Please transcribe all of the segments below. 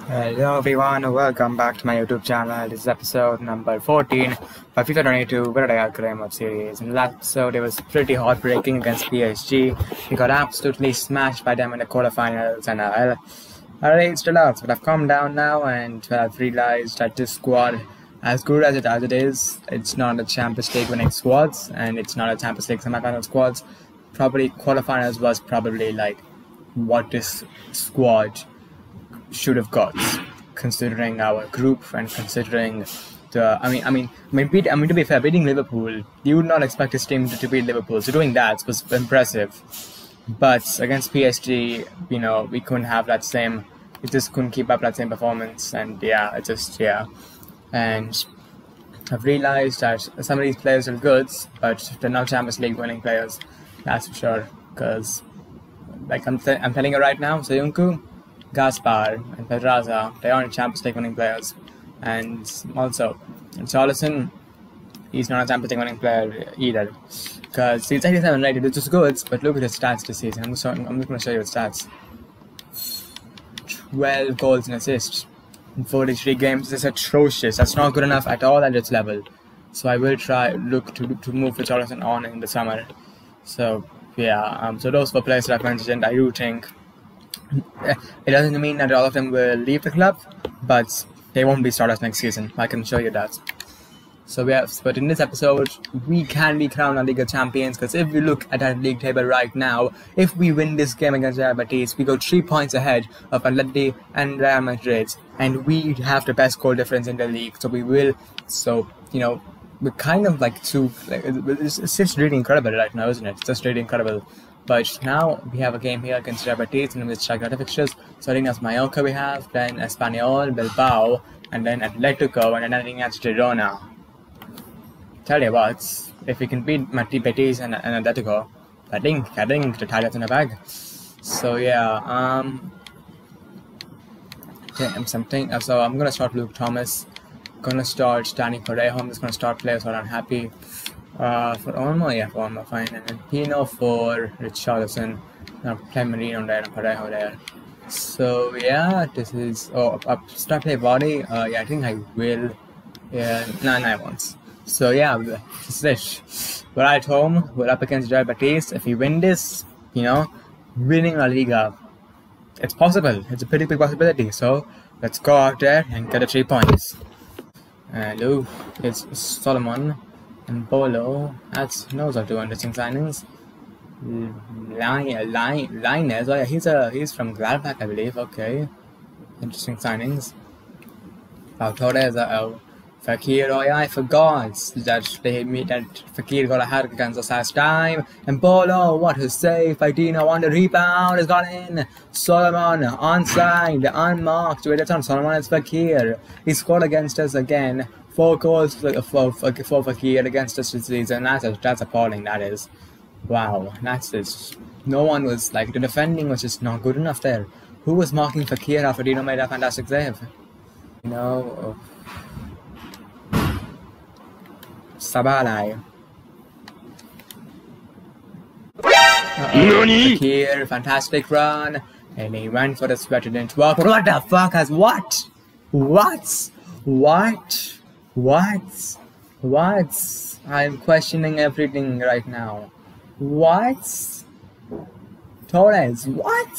Hello everyone, welcome back to my YouTube channel. This is episode number 14 for FIFA 22 Virada Graham series. In the last episode, it was pretty heartbreaking against PSG. We got absolutely smashed by them in the quarterfinals, and I raged a lot. But I've calmed down now, and I've realized that this squad, as good as it is, it's not a Champions League winning squads, and it's not a Champions League semi-final squads. Probably quarterfinals was probably like what this squad should have got, considering our group and considering the. To be fair, beating Liverpool, you would not expect this team to beat Liverpool. So doing that was impressive, but against PSG, we couldn't have that same. We just couldn't keep up that same performance, and and I've realized that some of these players are good, but they're not Champions League winning players. That's for sure. Because, like I'm telling you right now, Soyuncu, Gaspar and Pedraza, they aren't Champions League winning players. And also, Charlison, he's not a Champions League winning player either. Because he's 87 rated, which is good, but look at his stats this season. I'm just going to show you his stats. 12 goals and assists in 43 games. This is atrocious. That's not good enough at all at its level. So I will look to move for Charlison on in the summer. So yeah, so those four players that I've mentioned, I do think it doesn't mean that all of them will leave the club, but they won't be starters next season. I can show you that. So but in this episode, we can be crowned a Liga champions, because if we look at our league table right now, if we win this game against Real Betis, we go 3 points ahead of Atleti and Real Madrid, and we have the best goal difference in the league. So we're kind of it's just really incredible right now, isn't it? It's just really incredible. But now we have a game here against Real Betis, and with Shakhtar fixtures. So I think that's Mallorca we have, then Espanyol, Bilbao, and then Atletico, and then I think that's Girona. Tell you what, if we can beat Betis and Atletico, I think the title's in the bag. So yeah, so I'm gonna start Luke Thomas. Gonna start Danny Parejo. I'm just gonna start players who are unhappy. For Olmo, fine. And then Pino for Richarlison. Now play Marino there and Parejo there. So yeah, this is start play body. I think I will. Yeah, no, I won't. So yeah, this is it. We're at home. We're up against Real Betis. If we win this, winning La Liga, it's possible. It's a pretty big possibility. So let's go out there and get the 3 points. Hello, it's Solomon and Bolo. That's knows how to do interesting signings. Linus, oh yeah, he's from Gladbach, I believe. Okay, interesting signings. Torres, Fekir, oh yeah, I forgot that Fekir got a hat against us last time. And Bolo, what a save by Dino on the rebound, has gone in. Solomon, onside, unmarked. Wait, it's on Solomon, it's Fekir. He scored against us again. 4 goals for Fekir against us this season. That's appalling, that is. Wow, that's just. No one was, the defending was just not good enough there. Who was marking Fekir after Dino made a fantastic save? Sabalai. Fekir, fantastic run. And he went for the sweat, it didn't work. What the fuck has what? What? I'm questioning everything right now. What? Torres, what?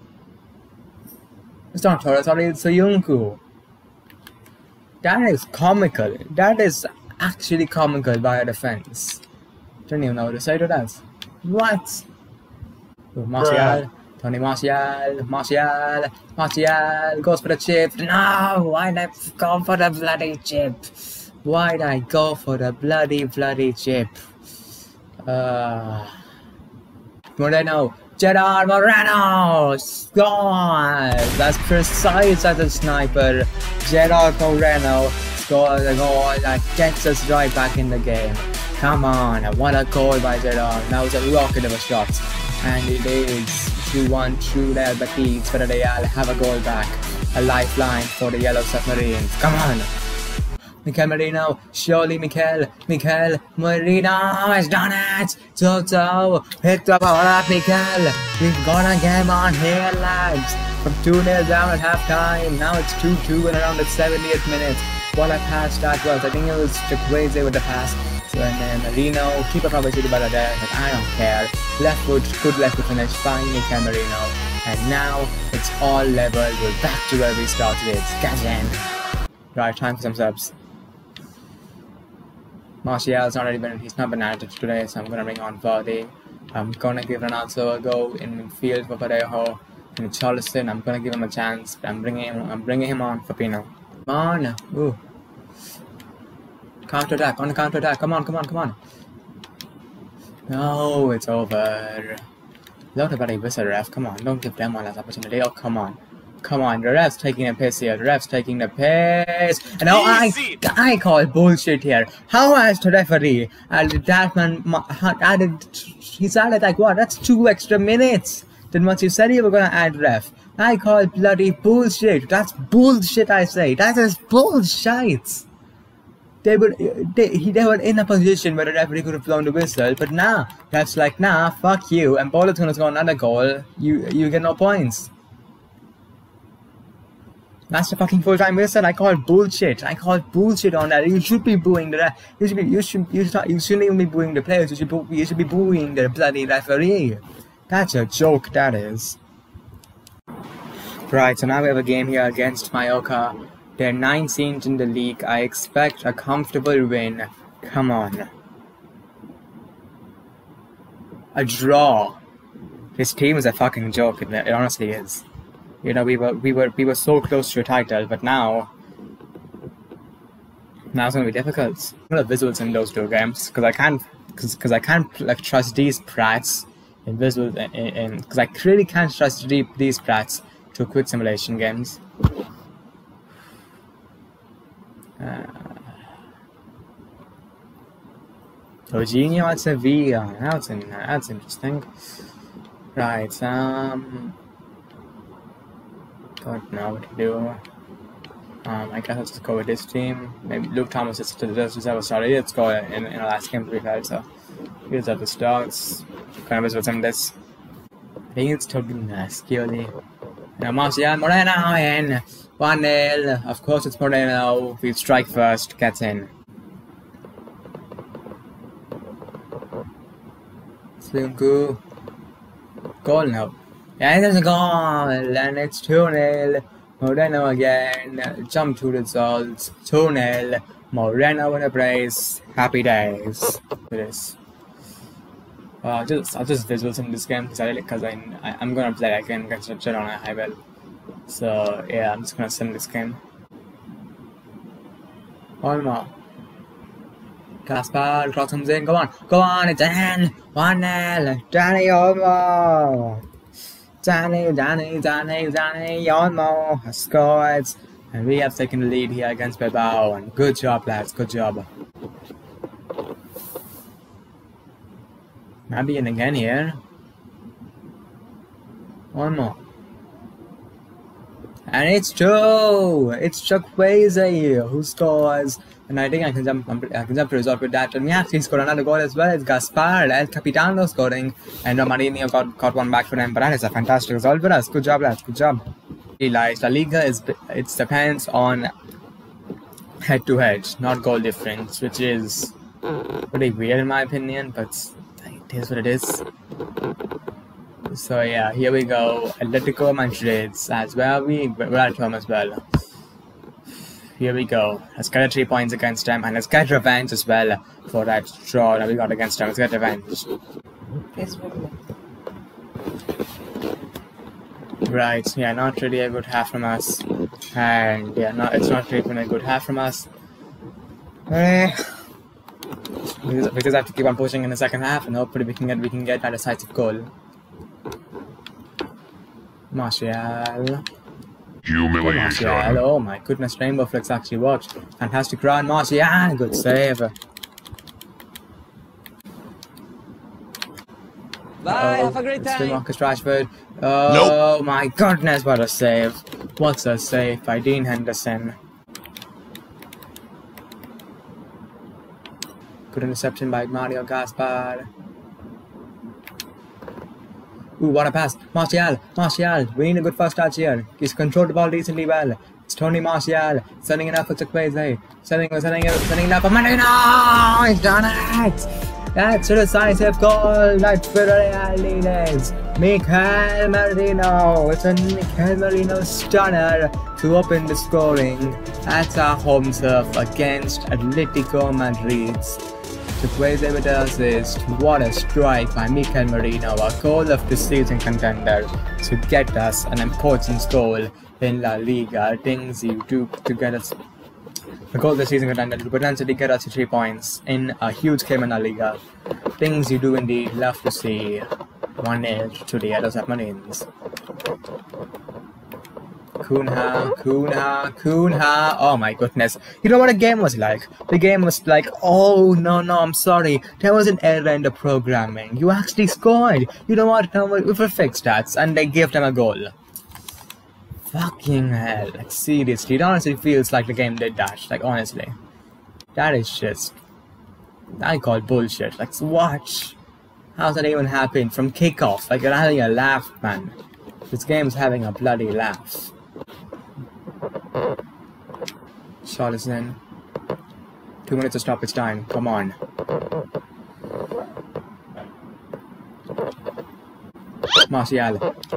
It's not Torres, sorry, it's Soyuncu. That is comical. That is actually comical by a defense. Don't even know what to say to that. What? Martial, Tony Martial goes for the chip. No, why'd I go for the bloody chip? Why'd I go for the bloody chip? Moreno, Gerard Moreno, God, that's precise as a sniper. Gerard Moreno scores a goal that gets us right back in the game. Come on, what a goal by Gerard. That was a rocket of a shot. And it is 2-1 through Real Betis, but Real have a goal back. A lifeline for the Yellow Submarines. Come on. Mikel Merino, surely Mikel Merino has done it! Toto, hit the ball up, Mikel! We've got a game on here, lads! From 2-0 down at half time, now it's 2-2 and around the 70th minute. What a pass that was, I think it was Chukwueze with the pass. So and then Merino, keeper probably should have better there, but I don't care. Left foot, good left foot finish, fine Mikel Merino. And now it's all level, we're back to where we started it. Get in! Right, time for some subs. Martial's he's not been added today, so I'm gonna bring on Vardy. I'm gonna give Ronaldo a go in midfield for Parejo. And Charleston, I'm gonna give him a chance. I'm bringing him on for Pino. Come on! Ooh. Counter attack, on the counter attack. Come on. No, it's over. Load about a whistle, ref. Come on, don't give them one last opportunity. Oh, come on. The ref's taking a piss here. And now I call bullshit here. How has the referee added that man he's added like what? That's 2 extra minutes than what you said you were gonna add, ref. I call bloody bullshit. That's bullshit, I say. That is bullshit. They were in a position where the referee could have blown the whistle, but nah. That's like, nah, fuck you. And Boland's gonna score another goal. You get no points. That's the fucking full-time whistle. I call bullshit. On that. You should be booing the ref. You shouldn't even be booing the players. You should be booing the bloody referee. That's a joke, that is. Right, so now we have a game here against Mallorca. They're 19th in the league. I expect a comfortable win. Come on. A draw. This team is a fucking joke. It honestly is. You know, we were so close to a title, but now it's gonna be difficult. I'm gonna visuals in those 2 games because I can't like trust these prats in visuals because I really can't trust these prats to quick simulation games. Jorginho at Sevilla. That's interesting. Right. Don't know what to do. I guess I'll just go with this team. Maybe Luke Thomas does deserve a start. He did score in the last game to be fair, so he deserves the starts. Kind of visuals in this. I think it's Scioli. Now Martial Moreno in 1-0. Of course it's Moreno. We strike first, gets in. Slunku. Goal now. And there's a goal, and it's 2-0. Moreno again. Jump to results. 2-0. Moreno in a brace. Happy days. It is. I'll just visuals in this game because I'm gonna play again against Girona. I will. So yeah, I'm just gonna send this game. Olmo. Gaspar cross comes in. Go on, it's in. 1-0. Dani Olmo. Dani Olmo has scored. And we have taken the lead here against Bilbao. And good job, lads. Good job. Maybe in again here. One more. And it's 2! It's Chukwueze who scores. And I think I can jump to result with that. And we actually scored another goal as well. It's Gaspar El Capitano scoring. And Marinho got one back for them. But that is a fantastic result for us. Good job, lads. Good job. La Liga it depends on head-to-head, not goal difference, which is pretty weird in my opinion, but it is what it is. So yeah, here we go. Atletico Madrid as well. We're at home as well. Here we go. Let's get 3 points against them, and let's get revenge as well for that draw that we got against them. Let's get revenge. Right, yeah, not really a good half from us. And yeah, it's not really a good half from us. We just have to keep on pushing in the second half, and hopefully we can get that decisive goal. Martial. Humiliation. Oh my goodness, Rainbow Flicks actually worked. Fantastic run, Martial. Good save. Bye, have a great time. Marcus Rashford. Oh my goodness, what a save. What a save by Dean Henderson. Good interception by Mario Gaspar. Ooh, what a pass. Martial. We need a good first touch here. He's controlled the ball decently well. It's Tony Martial. Sending it up for Chukwueze. Sending it up for Marino. He's done it. That's a decisive goal that Villarreal leads. Mikel Merino. It's a Mikel Merino stunner to open the scoring. That's our home turf against Atletico Madrid. Chukwueze with the assist. What a strike by Mikel Merino, a goal of the season contender to get us an important goal in La Liga. Things you do to get us a goal of the season contender to potentially get us to 3 points in a huge game in La Liga. Things you do indeed love to see. 1-0 to the Yellow Submarines. Cunha. Oh my goodness. You know what the game was like? The game was like, oh no, I'm sorry. There was an error in the programming. You actually scored. You know what? No, we fixed that. And they gave them a goal. Fucking hell. Like, seriously. It honestly feels like the game did that. Like, honestly. That is just... I call bullshit. Like, watch. How's that even happen? From kickoff. Like, you're having a laugh, man. This game's having a bloody laugh. Shot is in. 2 minutes to stoppage time. Come on. Martial.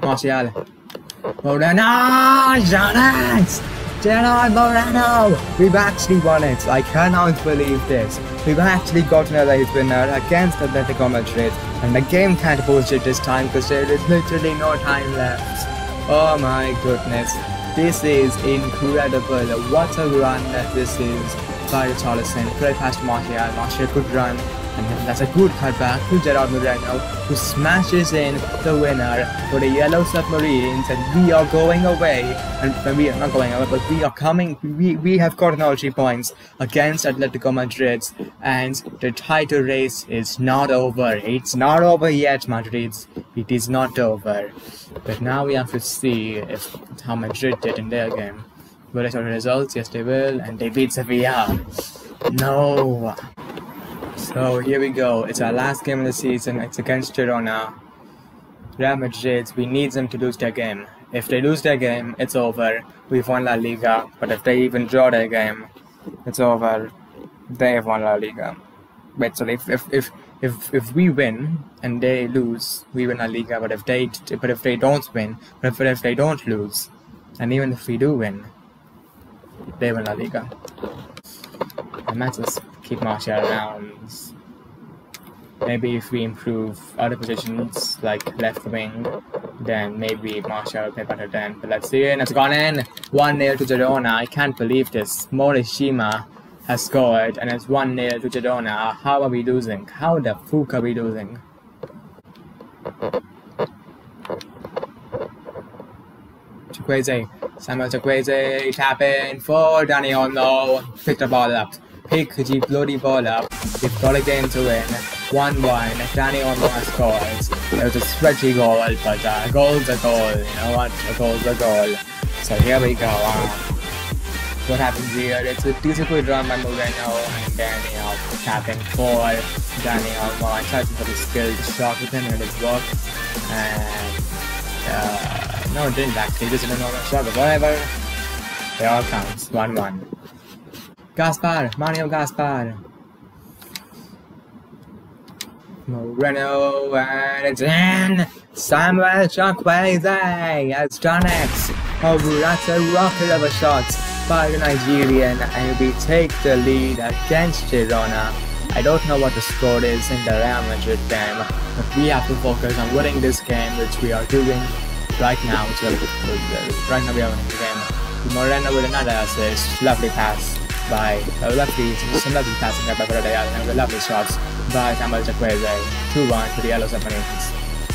Moreno! Gerard Moreno! We've actually won it. I cannot believe this. We've actually gotten a late winner against Atletico Madrid. And the game can't bullshit this time because there is literally no time left. Oh my goodness. This is incredible. What a run that this is by Richarlison. Great pass to Martial. Martial could run. And that's a good cutback to Gerard Moreno, who smashes in the winner for the Yellow Submarines, and we are going away. And we are not going away, but we are coming. We have gotten all 3 points against Atletico Madrid, and the title race is not over. It's not over yet, Madrid. It is not over. But now we have to see how Madrid did in their game. Will they show the results? Yes, they will, and they beat Sevilla. No. So here we go. It's our last game of the season. It's against Girona. Real Madrid, we need them to lose their game. If they lose their game, it's over. We've won La Liga. But if they even draw their game, it's over. They have won La Liga. Wait, so if we win and they lose, we win La Liga. But if they don't win, if they don't lose, and even if we do win, they win La Liga. I might just keep Martial around. Maybe if we improve other positions like left wing, then maybe Martial will play better then. But let's see, and it's gone in. 1-0 to Girona. I can't believe this. Morishima has scored, and it's 1-0 to Girona. How are we losing? How the fuck are we losing? Chukwueze. Samuel Chukwueze. Tap in for Dani Olmo. Pick the ball up. Pick the bloody ball up. We've got a game to win. 1-1. Dani Olmo has scored. It was a stretchy goal, but a goal's a goal. You know what? A goal's a goal. So here we go. What happens here? It's a decent run by Moreno, and then tapping for Dani Olmo. I tried to put a skilled shot with him, and it worked. And no, it didn't actually. Just a normal shot, but whatever. It all counts. 1-1. Gaspar, Mario Gaspar. Moreno, and it's in. Samuel Chukwueze has done it. Oh, that's a rocket of a shot by the Nigerian, and we take the lead against Girona. I don't know what the score is in the Real Madrid game, but we have to focus on winning this game, which we are doing right now. Right now we are winning the game. Moreno with another assist. Lovely pass by some lovely passing by Villarreal, and the lovely shots by Samuel Chukwueze. 2-1 to the Yellow Submarines.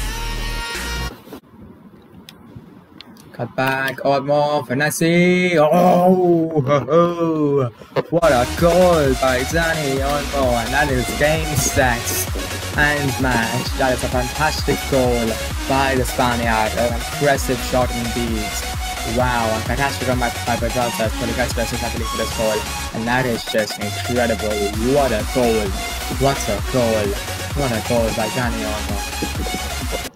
Cut back, Olmo, Finesse. Oh, what a goal by Dani Olmo, and that is game, set, and match. That is a fantastic goal by the Spaniard, an impressive shot indeed. Wow, a fantastic run by Pedraza for the guys for this goal, and that is just incredible. What a goal. What's a goal? What a goal by Dani Olmo.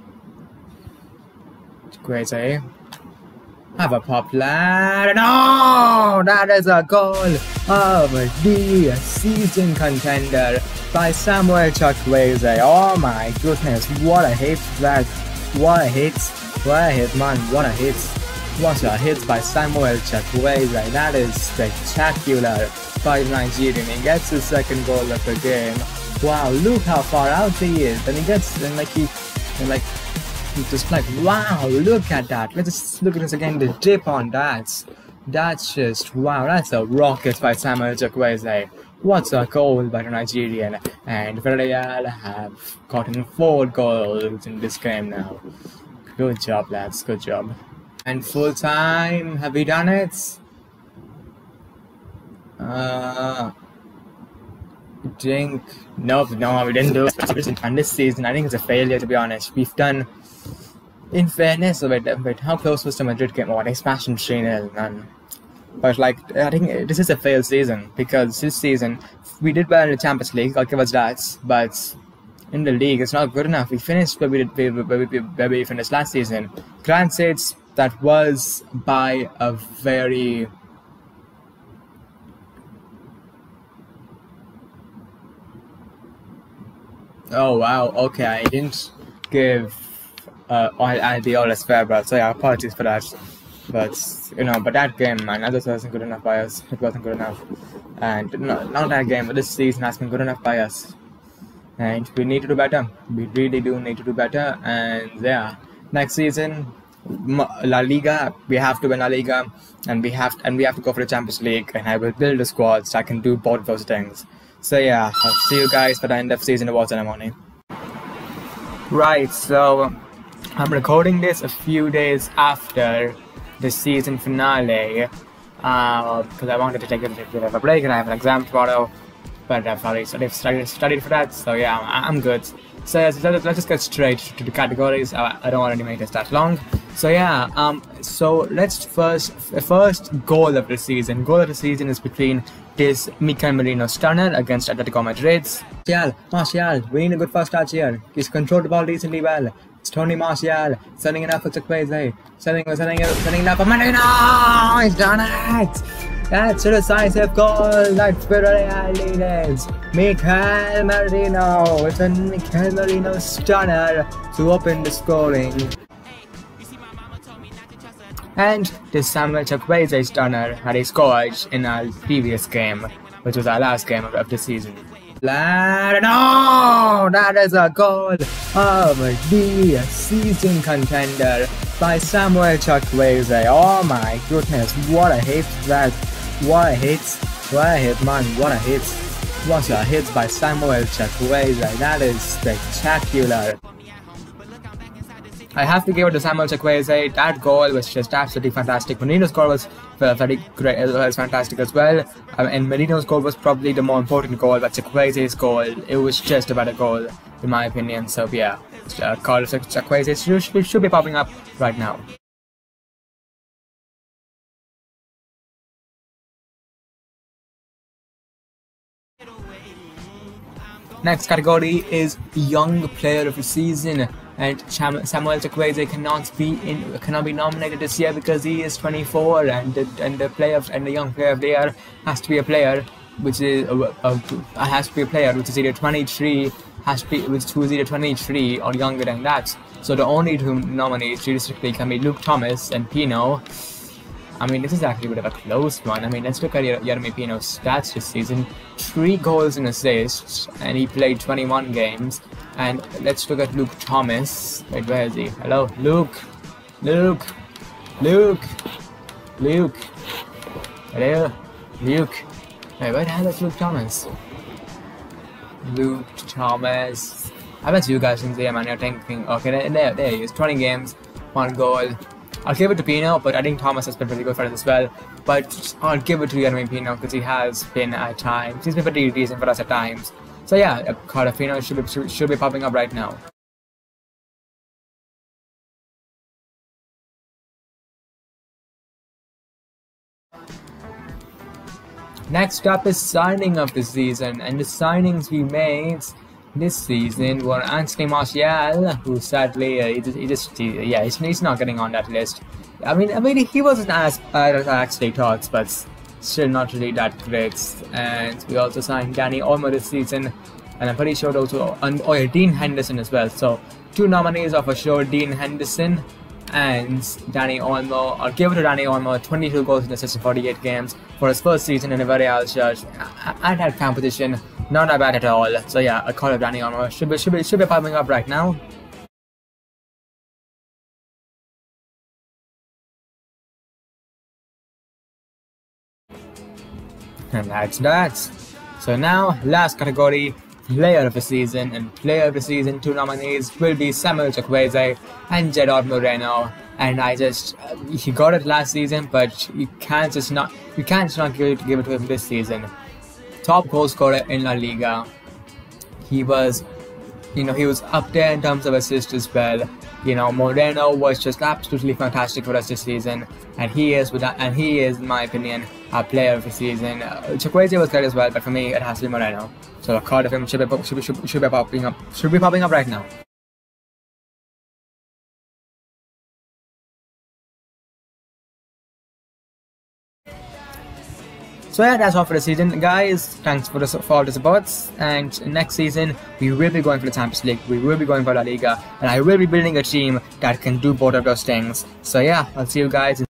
Crazy. Have a pop, lad. No! That is a goal of the season contender by Samuel Chukwueze. Oh my goodness, what a hit that. What a hit. What a hit, man. What a hit. What a hit by Samuel Chukwueze. That is spectacular by Nigerian. He gets his second goal of the game. Wow, look how far out he is. And he gets, and he's just like, wow, look at that. Let's just look at this again, the dip on that. That's just, wow, that's a rocket by Samuel Chukwueze. What's a goal by the Nigerian. And Villarreal have gotten 4 goals in this game now. Good job, lads, good job. And full time, have we done it? I think, no, we didn't do it. And this season, I think it's a failure, to be honest. We've done, in fairness, but how close was the Madrid game? Oh, they smashed them 3-0, man. But like, I think this is a failed season, because this season we did well in the Champions League. I'll give us that, but in the league, it's not good enough. We finished where we finished last season. Granted, that was by a very oh wow, okay, I didn't give the all-less February, so yeah, apologies for that. But but that game, man, that just wasn't good enough by us. It wasn't good enough, and not that game, but this season has been good enough by us, and we need to do better. We really do need to do better, and yeah, next season, La Liga, we have to win La Liga, and we have to go for the Champions League, and I will build a squad so I can do both of those things. So yeah, I'll see you guys for the end of season awards ceremony. Right, so I'm recording this a few days after the season finale, because I wanted to take a bit of a break and I have an exam tomorrow, but I've already studied for that, so yeah, I'm good. So let's just get straight to the categories. I don't want to make this that long. So yeah, so let's first goal of the season. Goal of the season is between this Mikel Merino stunner against Atletico Madrid. Martial, we need a good first touch here. He's controlled the ball decently well. It's Tony Martial, sending it up for Chukwueze, sending it up for Merino! He's done it! That's a decisive goal that Villarreal leaders. Mikel Merino, it's a Mikel Merino stunner to open the scoring. And this Samuel Chukwueze stunner had he scored in our previous game, which was our last game of the season. No! That is a goal of the season contender by Samuel Chukwueze. Oh my goodness, what a hit that. What a hit, man, what a hit. What a hit by Samuel Chukwueze. That is spectacular. I have to give it to Samuel Chukwueze. That goal was just absolutely fantastic. Merino's goal was very great, it was fantastic as well. And Merino's goal was probably the more important goal, but Chukwueze's goal, it was just about a goal, in my opinion. So yeah, goal of Chukwueze should be popping up right now. Next category is Young Player of the Season, and Samuel Chukwueze cannot be nominated this year because he is 24, and the Young Player of the Year has to be a player which is either 23, who is either 23 or younger than that. So the only two nominees realistically can be Luke Thomas and Pino. I mean, this is actually a bit of a close one. I mean, let's look at Yeremy Pino's stats this season. 3 goals and assists, and he played 21 games. And let's look at Luke Thomas. Wait, where is he? Hello? Luke! Hello? Luke! Wait, where the hell is Luke Thomas? Luke Thomas. I bet you guys can see him and you're thinking, okay, there he is. 20 games, 1 goal. I'll give it to Pino, but I think Thomas has been pretty good for us as well. But I'll give it to Yeremy Pino because he has been at times. He's been pretty decent for us at times. So yeah, Carlos Pino should be popping up right now. Next up is signing of the season, and the signings we made this season were Anthony Martial, who sadly he's not getting on that list. I mean he wasn't as bad as I actually thought, but still not really that great. And we also signed Dani Olmo this season, and I'm pretty sure those were Dean Henderson as well. So 2 nominees are for sure Dean Henderson and Dani Olmo. I'll give it to Dani Olmo, 22 goals and assists in 48 games for his first season in a Villarreal shirt. And had competition, not that bad at all. So yeah, I call it Dani Olmo. Should be popping up right now. And that's that. So now, last category, Player of the Season. And Player of the Season, 2 nominees will be Samuel Chukwueze and Gerard Moreno. And he got it last season, but you can't just not give it to him this season. Top goal scorer in La Liga. He was up there in terms of assists as well. Moreno was just absolutely fantastic for us this season, and he is, in my opinion, our Player of the Season. Chukwueze was great as well, but for me, it has to be Moreno. So a card of him should be popping up right now. So yeah, that's all for the season, guys. Thanks for all the supports. And next season, we will be going for the Champions League, we will be going for La Liga, and I will be building a team that can do both of those things. So yeah, I'll see you guys